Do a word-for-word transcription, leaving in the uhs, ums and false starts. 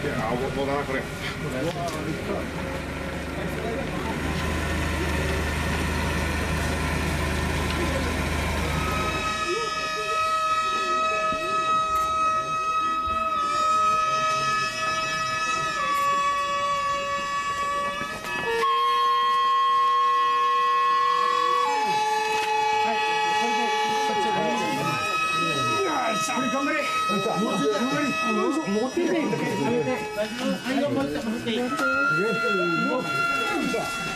やー、もうだな、これ。頑張れ。もうちょっと頑張れ。持っていい。大丈夫。はい、持って持っていい。